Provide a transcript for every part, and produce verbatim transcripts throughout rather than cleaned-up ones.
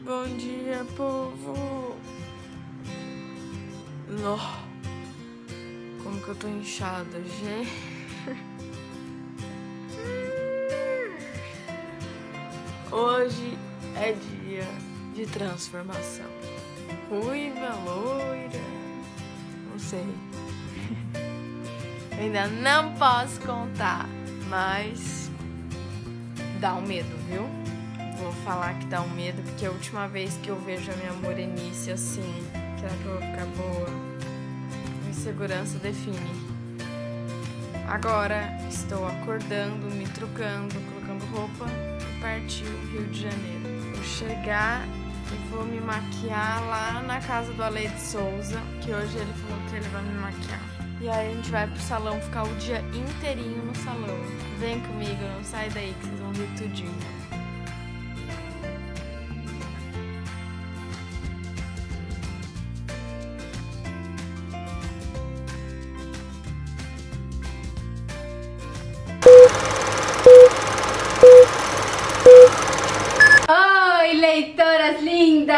Bom dia, povo. Nó, como que eu tô inchada, gente. Hoje é dia de transformação. Ruiva, loira, não sei. Ainda não posso contar, mas dá um medo, viu? Vou falar que dá um medo, porque a última vez que eu vejo a minha morenice assim, será que eu vou ficar boa? Insegurança define. Agora estou acordando, me trocando, colocando roupa e partiu Rio de Janeiro. Vou chegar e vou me maquiar lá na casa do Ale de Souza, que hoje ele falou que ele vai me maquiar. E aí a gente vai pro salão ficar o dia inteirinho no salão. Vem comigo, não sai daí que vocês vão ver tudinho. Oi, leitoras lindas!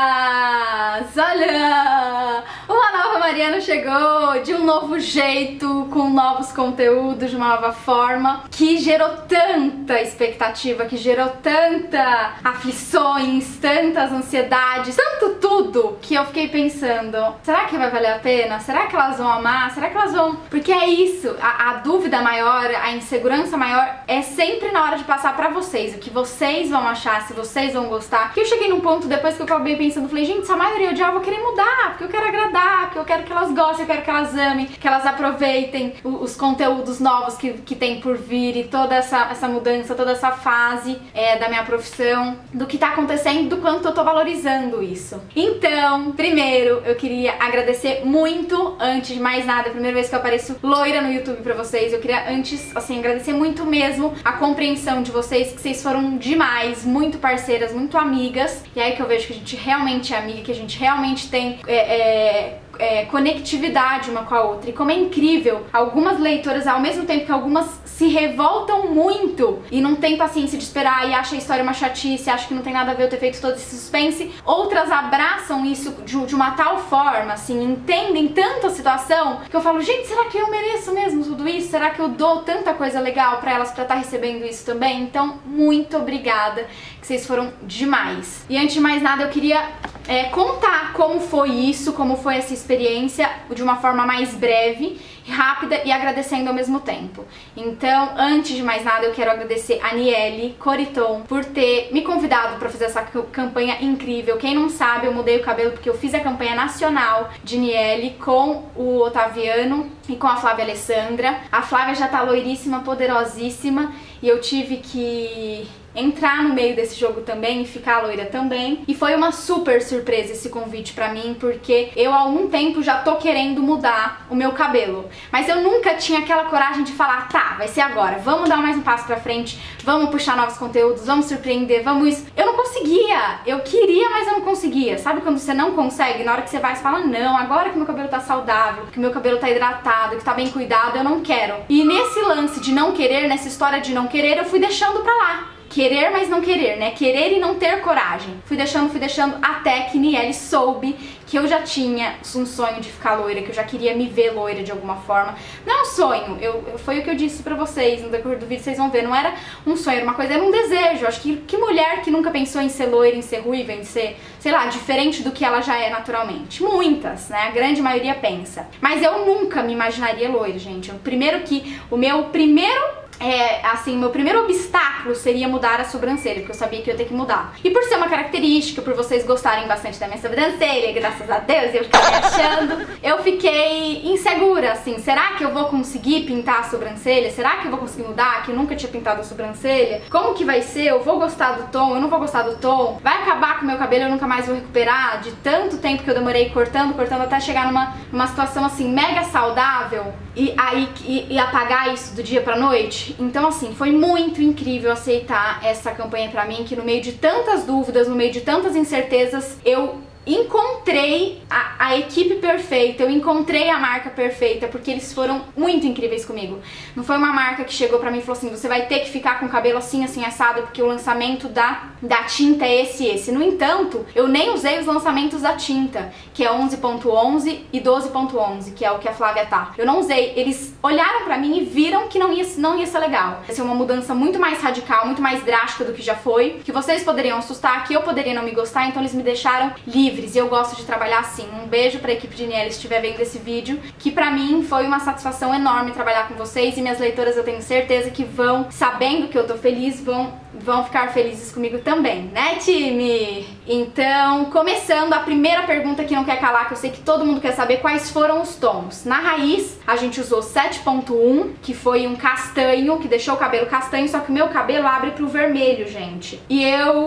Olha! Uma nova Mariana chegou de um novo jeito, com novos conteúdos, de uma nova forma, que gerou tanta expectativa, que gerou tanta aflições, tantas ansiedades, tanto tudo, que eu fiquei pensando, será que vai valer a pena? Será que elas vão amar? Será que elas vão... Porque é isso, a, a dúvida maior, a insegurança maior é sempre na hora de passar pra vocês, o que vocês vão achar, se vocês vão gostar. Que eu cheguei num ponto, depois que eu acabei pensando, falei, gente, se a maioria odiar, eu vou querer mudar, porque eu quero agradar, porque eu quero que elas gostem, eu quero que elas amem, que elas aproveitem os conteúdos novos que, que tem por vir e toda essa, essa mudança, toda essa fase é, da minha profissão, do que tá acontecendo, do quanto eu tô valorizando isso. Então, primeiro, eu queria agradecer muito, antes de mais nada, a primeira vez que eu apareço loira no YouTube pra vocês, eu queria antes, assim, agradecer muito mesmo a compreensão de vocês, que vocês foram demais, muito parceiras, muito amigas, e aí que eu vejo que a gente realmente é amiga, que a gente realmente tem é, é, é, conectividade uma com a outra, e como é incrível, algumas leitoras, ao mesmo tempo que algumas se revoltam muito e não tem paciência de esperar e acha a história uma chatice, acha que não tem nada a ver eu ter feito todo esse suspense, outras abraçam isso de, de uma tal forma, assim, entendem tanto a situação, que eu falo, gente, será que eu mereço mesmo tudo isso? Será que eu dou tanta coisa legal pra elas pra estar recebendo isso também? Então, muito obrigada, que vocês foram demais. E antes de mais nada, eu queria é, contar como foi isso, como foi essa experiência, de uma forma mais breve, rápida e agradecendo ao mesmo tempo. Então, antes de mais nada, eu quero agradecer a Niele Coriton por ter me convidado para fazer essa campanha incrível. Quem não sabe, eu mudei o cabelo porque eu fiz a campanha nacional de Niele com o Otaviano e com a Flávia Alessandra. A Flávia já tá loiríssima, poderosíssima, e eu tive que entrar no meio desse jogo também e ficar loira também. E foi uma super surpresa esse convite pra mim, porque eu há algum tempo já tô querendo mudar o meu cabelo, mas eu nunca tinha aquela coragem de falar, tá, vai ser agora, vamos dar mais um passo pra frente, vamos puxar novos conteúdos, vamos surpreender, vamos isso. Eu não conseguia, eu queria, mas eu não conseguia. Sabe quando você não consegue, na hora que você vai, você fala, não, agora que meu cabelo tá saudável, que meu cabelo tá hidratado, que tá bem cuidado, eu não quero. E nesse lance de não querer, nessa história de não querer, eu fui deixando pra lá. Querer, mas não querer, né? Querer e não ter coragem. Fui deixando, fui deixando, até que Niele soube que eu já tinha um sonho de ficar loira, que eu já queria me ver loira de alguma forma. Não é um sonho, eu, eu, foi o que eu disse pra vocês no decorrer do vídeo, vocês vão ver, não era um sonho, era uma coisa, era um desejo. Acho que que mulher que nunca pensou em ser loira, em ser ruiva, em ser, sei lá, diferente do que ela já é naturalmente? Muitas, né? A grande maioria pensa. Mas eu nunca me imaginaria loira, gente. O primeiro que, o meu primeiro... É, assim, meu primeiro obstáculo seria mudar a sobrancelha, porque eu sabia que eu ia ter que mudar. E por ser uma característica, por vocês gostarem bastante da minha sobrancelha, graças a Deus, eu fiquei me achando, eu fiquei insegura, assim, será que eu vou conseguir pintar a sobrancelha? Será que eu vou conseguir mudar, que eu nunca tinha pintado a sobrancelha? Como que vai ser? Eu vou gostar do tom? Eu não vou gostar do tom? Vai acabar com o meu cabelo, eu nunca mais vou recuperar? De tanto tempo que eu demorei cortando, cortando, até chegar numa, numa situação, assim, mega saudável, e aí e, e apagar isso do dia pra noite? Então, assim, foi muito incrível aceitar essa campanha pra mim, que no meio de tantas dúvidas, no meio de tantas incertezas, eu encontrei a, a equipe perfeita, eu encontrei a marca perfeita, porque eles foram muito incríveis comigo. Não foi uma marca que chegou pra mim e falou assim, você vai ter que ficar com o cabelo assim, assim, assado, porque o lançamento da, da tinta é esse e esse. No entanto, eu nem usei os lançamentos da tinta, que é onze ponto onze e doze ponto onze, que é o que a Flávia tá. Eu não usei, eles olharam pra mim e viram que não ia, não ia ser legal. Ia ser uma mudança muito mais radical, muito mais drástica do que já foi, que vocês poderiam assustar, que eu poderia não me gostar, então eles me deixaram livre. E eu gosto de trabalhar assim. Um beijo pra equipe de Niele se estiver vendo esse vídeo, que pra mim foi uma satisfação enorme trabalhar com vocês, e minhas leitoras eu tenho certeza que vão, sabendo que eu tô feliz, vão, vão ficar felizes comigo também, né, time? Então, começando a primeira pergunta que não quer calar, que eu sei que todo mundo quer saber, quais foram os tons? Na raiz, a gente usou sete ponto um, que foi um castanho, que deixou o cabelo castanho, só que o meu cabelo abre pro vermelho, gente. E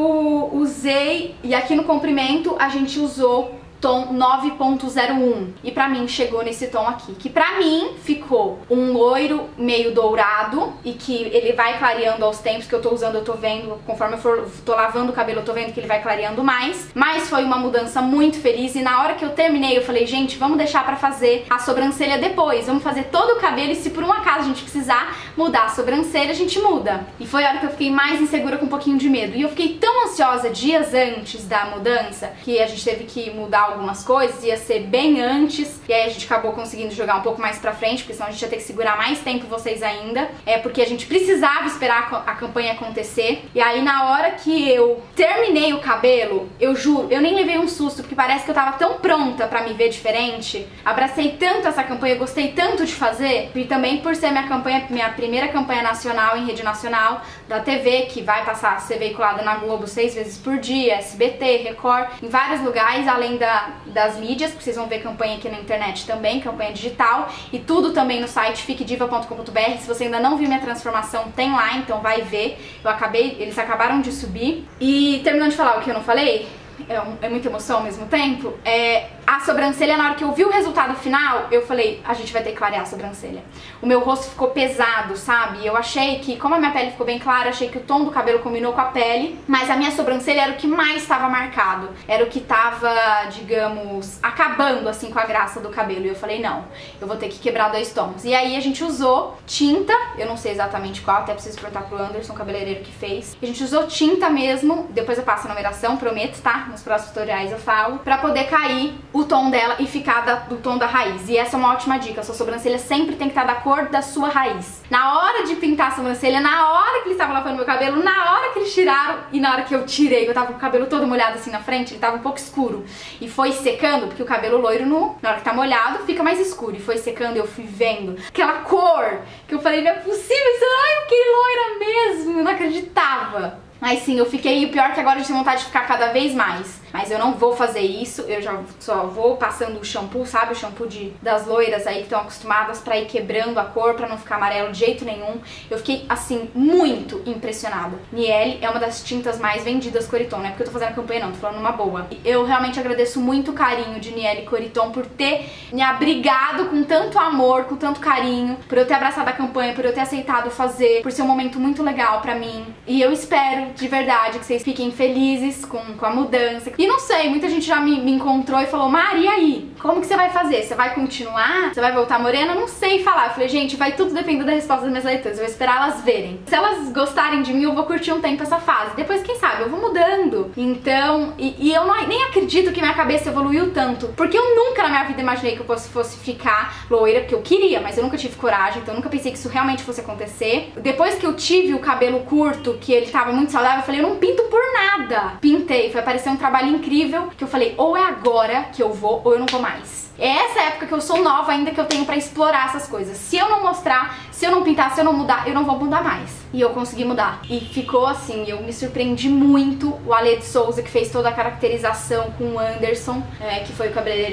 eu usei, e aqui no comprimento, a gente usou tom nove ponto zero um, e pra mim chegou nesse tom aqui, que pra mim ficou um loiro meio dourado, e que ele vai clareando aos tempos que eu tô usando, eu tô vendo, conforme eu for, tô lavando o cabelo, eu tô vendo que ele vai clareando mais, mas foi uma mudança muito feliz. E na hora que eu terminei, eu falei, gente, vamos deixar pra fazer a sobrancelha depois, vamos fazer todo o cabelo, e se por um acaso a gente precisar mudar a sobrancelha, a gente muda. E foi a hora que eu fiquei mais insegura, com um pouquinho de medo, e eu fiquei tão ansiosa dias antes da mudança, que a gente teve que mudar algumas coisas, ia ser bem antes, e aí a gente acabou conseguindo jogar um pouco mais pra frente, porque senão a gente ia ter que segurar mais tempo vocês ainda, é porque a gente precisava esperar a campanha acontecer. E aí na hora que eu terminei o cabelo, eu juro, eu nem levei um susto, porque parece que eu tava tão pronta pra me ver diferente, abracei tanto essa campanha, eu gostei tanto de fazer, e também por ser minha campanha, minha primeira campanha nacional em rede nacional da T V, que vai passar a ser veiculada na Globo seis vezes por dia, S B T, Record, em vários lugares, além da das mídias, porque vocês vão ver campanha aqui na internet também, campanha digital, e tudo também no site fique diva ponto com ponto br. Se você ainda não viu minha transformação, tem lá, então vai ver. Eu acabei, eles acabaram de subir. E terminando de falar o que eu não falei, é, um, é muita emoção ao mesmo tempo, é a sobrancelha. Na hora que eu vi o resultado final, eu falei, a gente vai ter que clarear a sobrancelha. O meu rosto ficou pesado, sabe? Eu achei que, como a minha pele ficou bem clara, achei que o tom do cabelo combinou com a pele, mas a minha sobrancelha era o que mais estava marcado, era o que tava, digamos, acabando assim com a graça do cabelo. E eu falei, não, eu vou ter que quebrar dois tons. E aí a gente usou tinta, eu não sei exatamente qual, até preciso perguntar pro Anderson, cabeleireiro, que fez. A gente usou tinta mesmo, depois eu passo a numeração, prometo, tá? Nos próximos tutoriais eu falo, pra poder cair o tom dela e ficar da, do tom da raiz. E essa é uma ótima dica, a sua sobrancelha sempre tem que estar da cor da sua raiz. Na hora de pintar a sobrancelha, na hora que eles estavam lavando meu cabelo, na hora que eles tiraram, e na hora que eu tirei, eu tava com o cabelo todo molhado assim na frente, ele tava um pouco escuro, e foi secando, porque o cabelo loiro, no, na hora que tá molhado, fica mais escuro, e foi secando, e eu fui vendo aquela cor, que eu falei, não é possível, isso, ai, eu fiquei loira mesmo, eu não acreditava. Mas sim, eu fiquei, e o pior é que agora eu tenho vontade de ficar cada vez mais. Mas eu não vou fazer isso, eu já só vou passando o shampoo, sabe? O shampoo de, das loiras aí que estão acostumadas pra ir quebrando a cor, pra não ficar amarelo de jeito nenhum. Eu fiquei, assim, muito impressionada. Niele é uma das tintas mais vendidas Coriton, não é porque eu tô fazendo campanha não, tô falando uma boa. Eu realmente agradeço muito o carinho de Niele Coriton por ter me abrigado com tanto amor, com tanto carinho, por eu ter abraçado a campanha, por eu ter aceitado fazer, por ser um momento muito legal pra mim. E eu espero, de verdade, que vocês fiquem felizes com, com a mudança. E não sei, muita gente já me, me encontrou e falou, Mari, e aí? Como que você vai fazer? Você vai continuar? Você vai voltar morena? Eu não sei falar. Eu falei, gente, vai tudo depender da resposta das minhas leitoras. Eu vou esperar elas verem. Se elas gostarem de mim, eu vou curtir um tempo essa fase. Depois, quem sabe, eu vou mudando. Então, e, e eu não, nem acredito que minha cabeça evoluiu tanto. Porque eu nunca na minha vida imaginei que eu fosse, fosse ficar loira, porque eu queria, mas eu nunca tive coragem. Então eu nunca pensei que isso realmente fosse acontecer. Depois que eu tive o cabelo curto, que ele tava muito saudável, eu falei, eu não pinto por nada. Pintei, foi aparecer um trabalho incrível, que eu falei, ou é agora que eu vou, ou eu não vou mais. É essa época que eu sou nova ainda, que eu tenho pra explorar essas coisas. Se eu não mostrar, se eu não pintar, se eu não mudar, eu não vou mudar mais. E eu consegui mudar. E ficou assim, eu me surpreendi muito. O Ale de Souza, que fez toda a caracterização com o Anderson, é, que foi o cabeleireiro que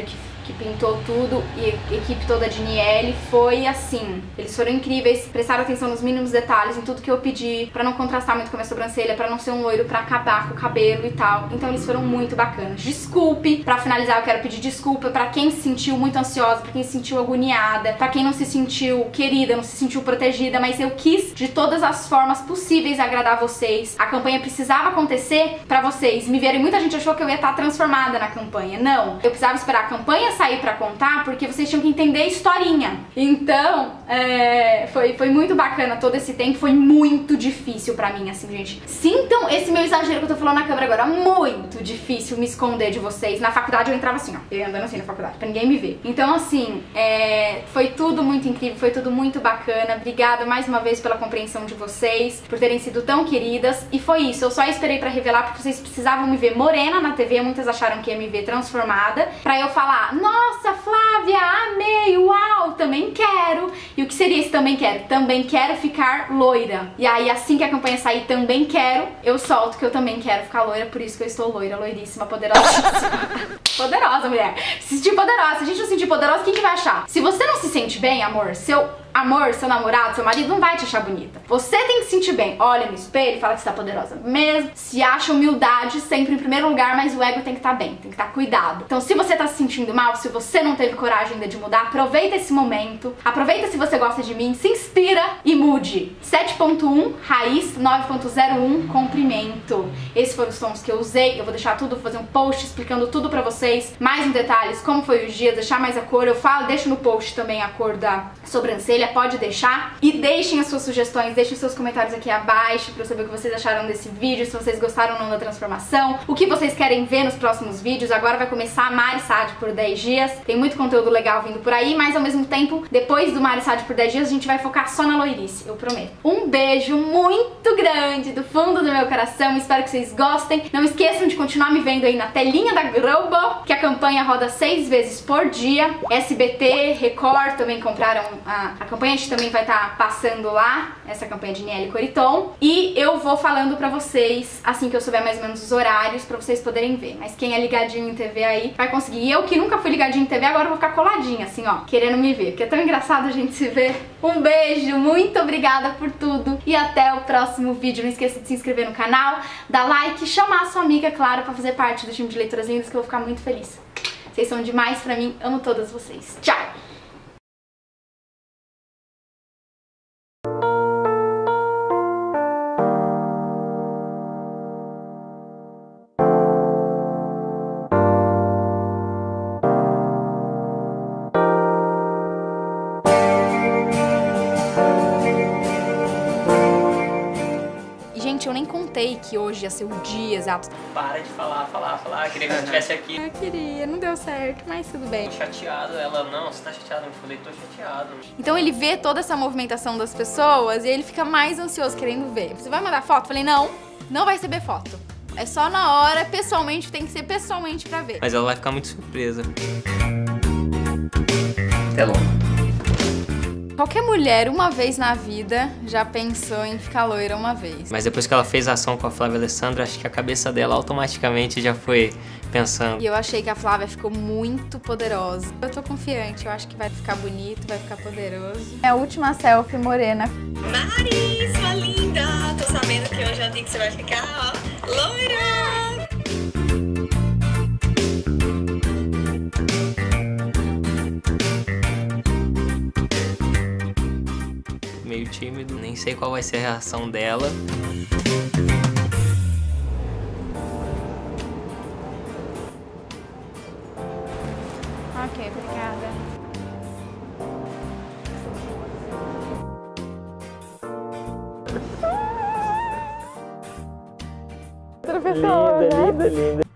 que pintou tudo, e a equipe toda de Niele, foi assim, eles foram incríveis, prestaram atenção nos mínimos detalhes, em tudo que eu pedi, pra não contrastar muito com a minha sobrancelha, pra não ser um loiro pra acabar com o cabelo e tal. Então eles foram muito bacanas. Desculpe, pra finalizar eu quero pedir desculpa pra quem se sentiu muito ansiosa, pra quem se sentiu agoniada, pra quem não se sentiu querida, não se sentiu protegida, mas eu quis de todas as formas possíveis agradar vocês. A campanha precisava acontecer pra vocês me verem. Muita gente achou que eu ia estar transformada na campanha. Não, eu precisava esperar a campanha sair pra contar, porque vocês tinham que entender a historinha. Então, é, foi, foi muito bacana todo esse tempo, foi muito difícil pra mim, assim, gente. Sintam esse meu exagero que eu tô falando na câmera agora, muito difícil me esconder de vocês. Na faculdade eu entrava assim, ó, eu ia andando assim na faculdade, pra ninguém me ver. Então, assim, é, foi tudo muito incrível, foi tudo muito bacana. Obrigada mais uma vez pela compreensão de vocês, por terem sido tão queridas. E foi isso, eu só esperei pra revelar porque vocês precisavam me ver morena na T V, muitas acharam que ia me ver transformada, pra eu falar, nossa, Flávia, amei, uau, também quero. E o que seria esse também quero? Também quero ficar loira. E aí, assim que a campanha sair, também quero, eu solto que eu também quero ficar loira, por isso que eu estou loira, loiríssima, poderosíssima. Poderosa, mulher. Se sentir poderosa, se a gente não se sentir poderosa, quem que vai achar? Se você não se sente bem, amor, seu amor, seu namorado, seu marido não vai te achar bonita. Você tem que se sentir bem. Olha no espelho e fala que você tá poderosa mesmo. Se acha humildade sempre em primeiro lugar, mas o ego tem que estar bem, tem que estar cuidado. Então, se você tá se sentindo mal, se você não teve coragem ainda de mudar, aproveita esse momento. Aproveita se você gosta de mim, se inspira e mude. sete ponto um, raiz, nove ponto zero um, comprimento. Esses foram os tons que eu usei. Eu vou deixar tudo, vou fazer um post explicando tudo pra vocês. Mais em detalhes, como foi os dias, deixar mais a cor. Eu falo, deixo no post também a cor da sobrancelha. Pode deixar e deixem as suas sugestões, deixem os seus comentários aqui abaixo pra eu saber o que vocês acharam desse vídeo, se vocês gostaram ou não da transformação, o que vocês querem ver nos próximos vídeos. Agora vai começar a Mari Sade por dez dias, tem muito conteúdo legal vindo por aí, mas ao mesmo tempo, depois do Mari Sade por dez dias, a gente vai focar só na loirice, eu prometo. Um beijo muito grande do fundo do meu coração, espero que vocês gostem. Não esqueçam de continuar me vendo aí na telinha da Globo, que a campanha roda seis vezes por dia. S B T, Record também compraram a, a campanha, a gente também vai estar tá passando lá, essa campanha de Niele Coriton. E eu vou falando pra vocês, assim que eu souber mais ou menos os horários, pra vocês poderem ver. Mas quem é ligadinho em T V aí, vai conseguir. E eu que nunca fui ligadinho em T V, agora eu vou ficar coladinha, assim, ó, querendo me ver. Porque é tão engraçado a gente se ver. Um beijo, muito obrigada por tudo. E até o próximo vídeo. Não esqueça de se inscrever no canal, dar like, chamar a sua amiga, claro, pra fazer parte do time de Leitoras Lindas, que eu vou ficar muito feliz. Vocês são demais pra mim, amo todas vocês. Tchau! Gente, eu nem contei que hoje ia ser o dia exato. Para de falar, falar, falar. Queria que você estivesse aqui. Eu queria, não deu certo, mas tudo bem. Chateado, ela, não, você tá chateado. Eu falei, tô chateado. Então ele vê toda essa movimentação das pessoas e ele fica mais ansioso querendo ver. Você vai mandar foto? Eu falei, não, não vai receber foto. É só na hora, pessoalmente, tem que ser pessoalmente pra ver. Mas ela vai ficar muito surpresa. Até logo. Qualquer mulher, uma vez na vida, já pensou em ficar loira uma vez. Mas depois que ela fez a ação com a Flávia Alessandra, acho que a cabeça dela automaticamente já foi pensando. E eu achei que a Flávia ficou muito poderosa. Eu tô confiante, eu acho que vai ficar bonito, vai ficar poderoso. É a última selfie morena. Mari, sua linda! Tô sabendo que hoje é o dia que você vai ficar, ó, loira! Meio tímido, nem sei qual vai ser a reação dela. Ok, obrigada. Professor, linda, né? linda, linda.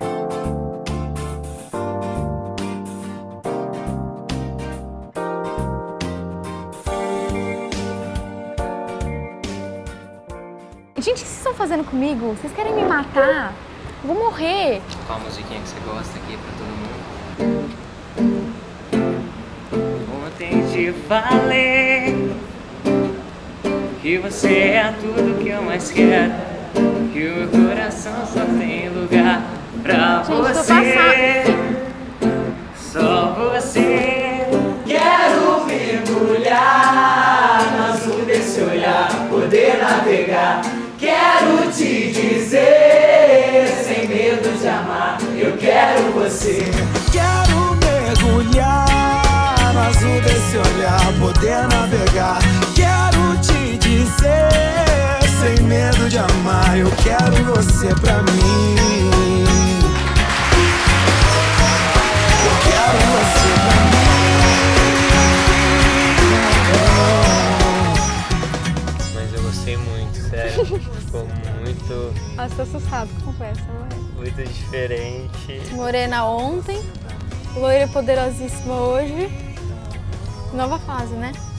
Gente, o que vocês estão fazendo comigo? Vocês querem me matar? Eu vou morrer. Qual a musiquinha que você gosta aqui pra todo mundo? Ontem te falei que você é tudo que eu mais quero, que o meu coração só tem lugar pra Gente, você. tô Só você. navegar. Quero te dizer, sem medo de amar, eu quero você. Quero mergulhar no azul desse olhar, poder navegar. Quero te dizer, sem medo de amar, eu quero você pra mim. Eu quero você pra mim. Mas eu gostei muito, sério. Ficou muito... Nossa, tô assustado com essa, mãe. muito diferente. Morena ontem, loira poderosíssima hoje. Nova fase, né?